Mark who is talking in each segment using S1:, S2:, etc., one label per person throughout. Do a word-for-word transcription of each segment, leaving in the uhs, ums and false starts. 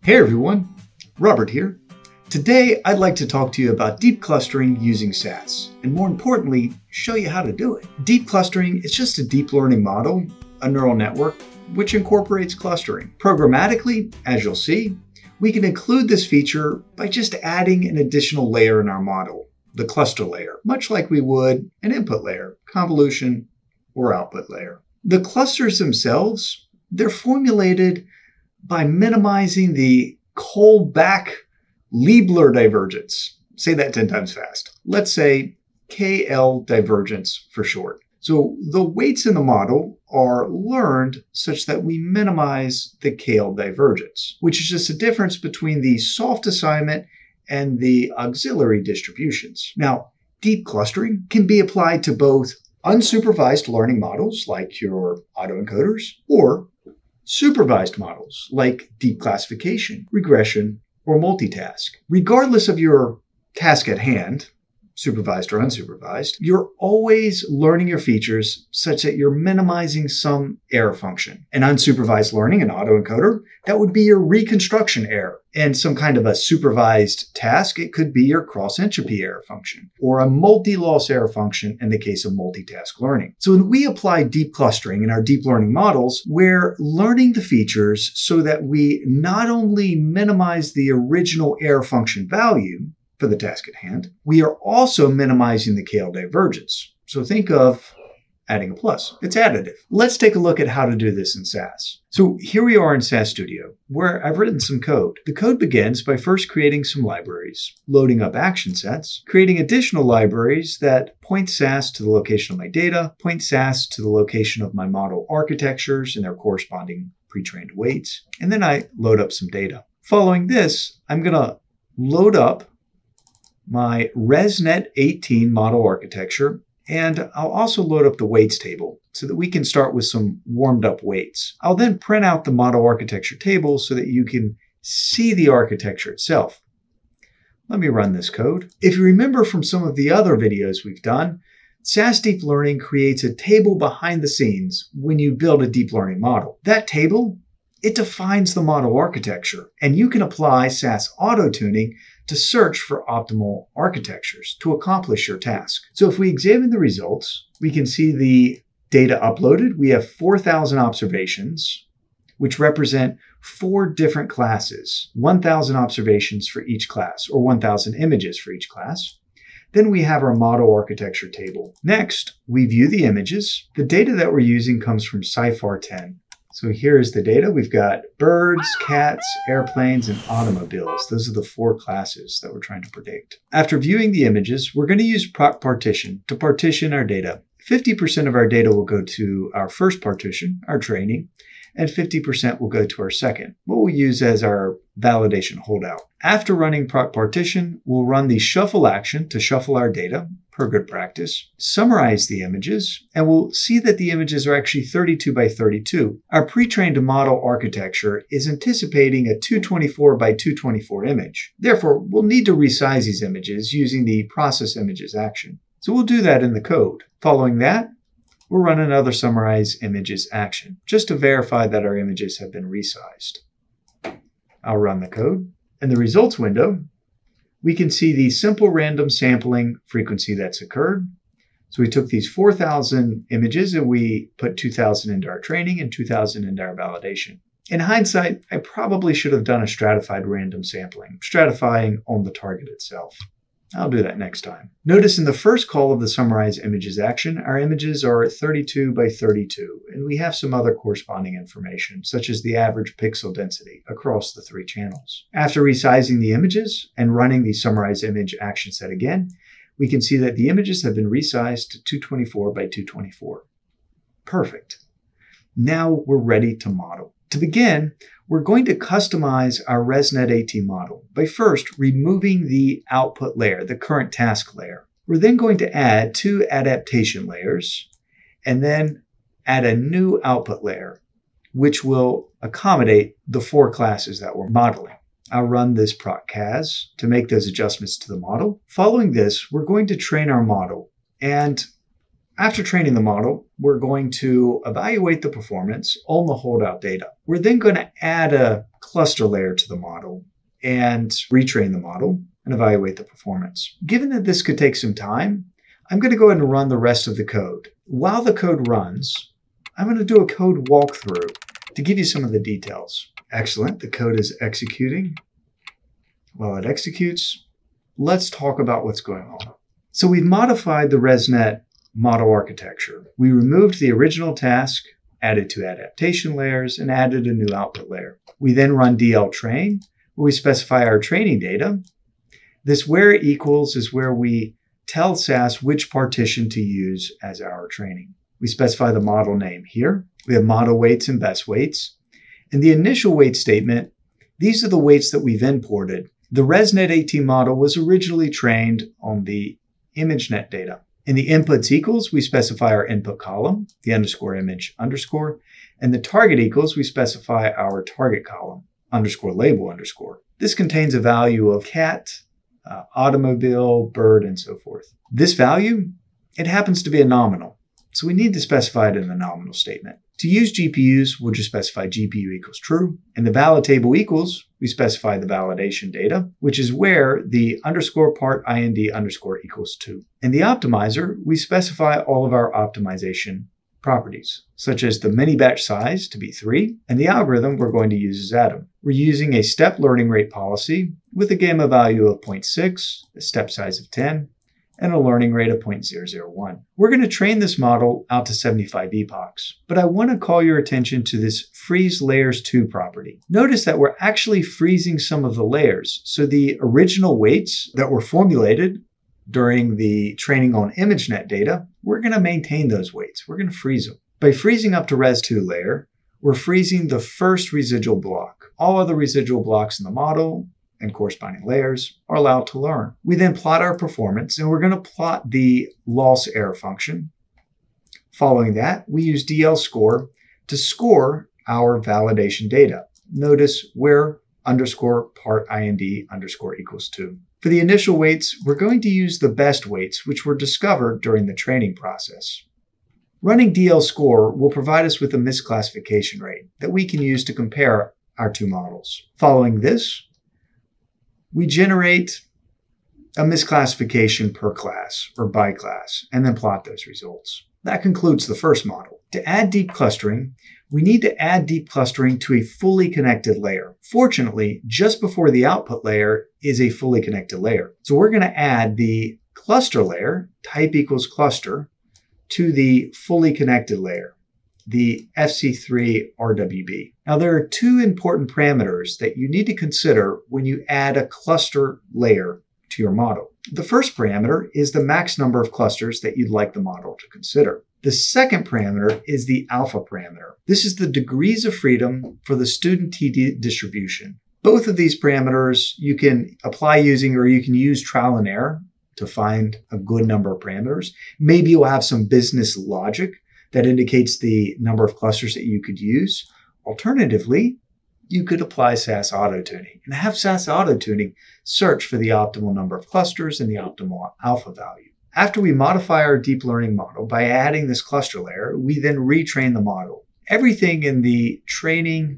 S1: Hey everyone, Robert here. Today I'd like to talk to you about deep clustering using S A S, and more importantly, show you how to do it. Deep clustering is just a deep learning model, a neural network, which incorporates clustering. Programmatically, as you'll see, we can include this feature by just adding an additional layer in our model, the cluster layer, much like we would an input layer, convolution, or output layer. The clusters themselves, they're formulated by minimizing the Kullback-Leibler divergence. Say that ten times fast. Let's say K L divergence for short. So the weights in the model are learned such that we minimize the K L divergence, which is just a difference between the soft assignment and the auxiliary distributions. Now, deep clustering can be applied to both unsupervised learning models like your autoencoders or supervised models like deep classification, regression, or multitask. Regardless of your task at hand, supervised or unsupervised, you're always learning your features such that you're minimizing some error function. An unsupervised learning, an autoencoder, that would be your reconstruction error. And some kind of a supervised task, it could be your cross-entropy error function, or a multi-loss error function in the case of multitask learning. So when we apply deep clustering in our deep learning models, we're learning the features so that we not only minimize the original error function value for the task at hand, we are also minimizing the K L divergence. So think of adding a plus. It's additive. Let's take a look at how to do this in S A S. So here we are in S A S Studio, where I've written some code. The code begins by first creating some libraries, loading up action sets, creating additional libraries that point S A S to the location of my data, point S A S to the location of my model architectures and their corresponding pre-trained weights, and then I load up some data. Following this, I'm going to load up my ResNet eighteen model architecture, and I'll also load up the weights table so that we can start with some warmed up weights. I'll then print out the model architecture table so that you can see the architecture itself. Let me run this code. If you remember from some of the other videos we've done, S A S Deep Learning creates a table behind the scenes when you build a deep learning model. That table, it defines the model architecture, and you can apply S A S auto-tuning to search for optimal architectures to accomplish your task. So if we examine the results, we can see the data uploaded. We have four thousand observations, which represent four different classes, one thousand observations for each class, or one thousand images for each class. Then we have our model architecture table. Next, we view the images. The data that we're using comes from S C I F A R ten. So here's the data. We've got birds, cats, airplanes, and automobiles. Those are the four classes that we're trying to predict. After viewing the images, we're going to use proc partition to partition our data. fifty percent of our data will go to our first partition, our training, and fifty percent will go to our second, what we'll use as our validation holdout. After running proc partition, we'll run the shuffle action to shuffle our data, per good practice, summarize the images, and we'll see that the images are actually thirty-two by thirty-two. Our pre-trained model architecture is anticipating a two twenty-four by two twenty-four image. Therefore, we'll need to resize these images using the process images action. So we'll do that in the code. Following that, we'll run another summarize images action, just to verify that our images have been resized. I'll run the code. In the results window, we can see the simple random sampling frequency that's occurred. So we took these four thousand images and we put two thousand into our training and two thousand into our validation. In hindsight, I probably should have done a stratified random sampling, stratifying on the target itself. I'll do that next time. Notice in the first call of the summarize images action, our images are thirty-two by thirty-two, and we have some other corresponding information, such as the average pixel density across the three channels. After resizing the images and running the summarize image action set again, we can see that the images have been resized to two twenty-four by two twenty-four. Perfect. Now we're ready to model. To begin, we're going to customize our ResNet eighteen model by first removing the output layer, the current task layer. We're then going to add two adaptation layers and then add a new output layer, which will accommodate the four classes that we're modeling. I'll run this proc cas to make those adjustments to the model. Following this, we're going to train our model, and After training the model, we're going to evaluate the performance on the holdout data. We're then going to add a cluster layer to the model and retrain the model and evaluate the performance. Given that this could take some time, I'm going to go ahead and run the rest of the code. While the code runs, I'm going to do a code walkthrough to give you some of the details. Excellent. The code is executing. While it executes, let's talk about what's going on. So we've modified the ResNet model architecture. We removed the original task, added two adaptation layers, and added a new output layer. We then run D L train, where we specify our training data. This where equals is where we tell S A S which partition to use as our training. We specify the model name here. We have model weights and best weights. In the initial weight statement, these are the weights that we've imported. The ResNet eighteen model was originally trained on the ImageNet data. In the inputs equals, we specify our input column, the underscore image underscore, and the target equals, we specify our target column, underscore label underscore. This contains a value of cat, uh, automobile, bird, and so forth. This value, it happens to be a nominal, so we need to specify it in the nominal statement. To use G P Us, we'll just specify G P U equals true. In the valid table equals, we specify the validation data, which is where the underscore part ind underscore equals two. In the optimizer, we specify all of our optimization properties, such as the mini batch size to be three, and the algorithm we're going to use is Atom. We're using a step learning rate policy with a gamma value of zero point six, a step size of ten, and a learning rate of zero point zero zero one. We're going to train this model out to seventy-five epochs, but I want to call your attention to this freeze layers to property. Notice that we're actually freezing some of the layers. So the original weights that were formulated during the training on ImageNet data, we're going to maintain those weights. We're going to freeze them. By freezing up to res two layer, we're freezing the first residual block. All other residual blocks in the model and corresponding layers are allowed to learn. We then plot our performance, and we're going to plot the loss error function. Following that, we use D L score to score our validation data. Notice where underscore part ind underscore equals two. For the initial weights, we're going to use the best weights, which were discovered during the training process. Running D L score will provide us with a misclassification rate that we can use to compare our two models. Following this, we generate a misclassification per class or by class, and then plot those results. That concludes the first model. To add deep clustering, we need to add deep clustering to a fully connected layer. Fortunately, just before the output layer is a fully connected layer. So we're going to add the cluster layer, type equals cluster, to the fully connected layer, the F C three R W B. Now, there are two important parameters that you need to consider when you add a cluster layer to your model. The first parameter is the max number of clusters that you'd like the model to consider. The second parameter is the alpha parameter. This is the degrees of freedom for the student T D distribution. Both of these parameters you can apply using, or you can use trial and error to find a good number of parameters. Maybe you'll have some business logic that indicates the number of clusters that you could use. Alternatively, you could apply S A S Auto-Tuning and have S A S Auto-Tuning search for the optimal number of clusters and the optimal alpha value. After we modify our deep learning model by adding this cluster layer, we then retrain the model. Everything in the training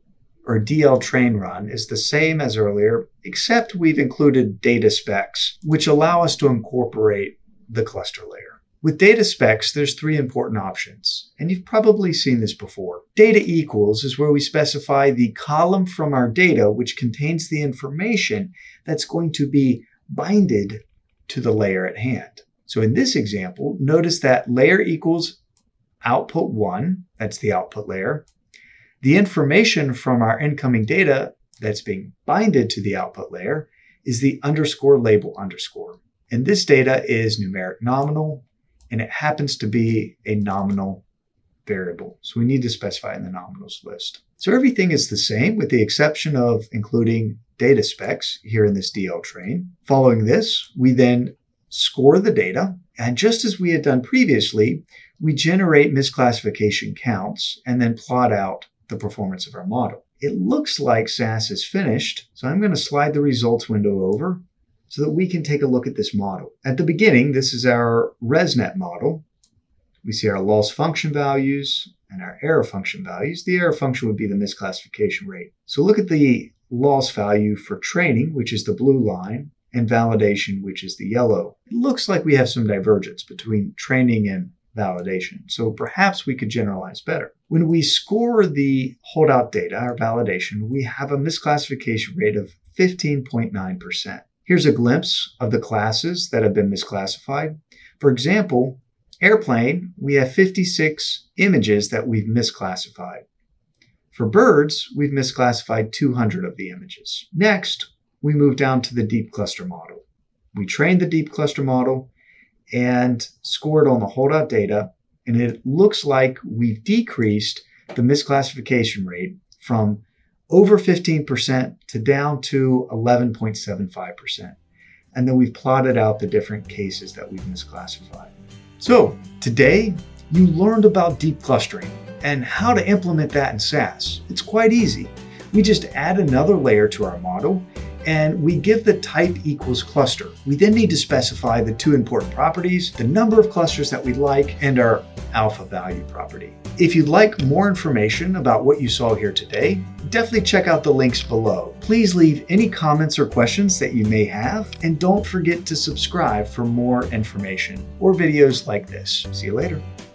S1: or D L train run is the same as earlier, except we've included data specs, which allow us to incorporate the cluster layer. With data specs, there's three important options, and you've probably seen this before. Data equals is where we specify the column from our data which contains the information that's going to be binded to the layer at hand. So in this example, notice that layer equals output one, that's the output layer. The information from our incoming data that's being binded to the output layer is the underscore label underscore. And this data is numeric nominal, and it happens to be a nominal variable. So we need to specify in the nominals list. So everything is the same with the exception of including data specs here in this D L train. Following this, we then score the data. And just as we had done previously, we generate misclassification counts and then plot out the performance of our model. It looks like S A S is finished. So I'm going to slide the results window over so that we can take a look at this model. At the beginning, this is our ResNet model. We see our loss function values and our error function values. The error function would be the misclassification rate. So look at the loss value for training, which is the blue line, and validation, which is the yellow. It looks like we have some divergence between training and validation, so perhaps we could generalize better. When we score the holdout data, our validation, we have a misclassification rate of fifteen point nine percent. Here's a glimpse of the classes that have been misclassified. For example, airplane, we have fifty-six images that we've misclassified. For birds, we've misclassified two hundred of the images. Next, we move down to the deep cluster model. We trained the deep cluster model and scored on the holdout data, and it looks like we've decreased the misclassification rate from over fifteen percent to down to eleven point seven five percent. And then we've plotted out the different cases that we've misclassified. So today, you learned about deep clustering and how to implement that in S A S. It's quite easy. We just add another layer to our model and we give the type equals cluster. We then need to specify the two important properties, the number of clusters that we'd like, and our alpha value property. If you'd like more information about what you saw here today, definitely check out the links below. Please leave any comments or questions that you may have, and don't forget to subscribe for more information or videos like this. See you later.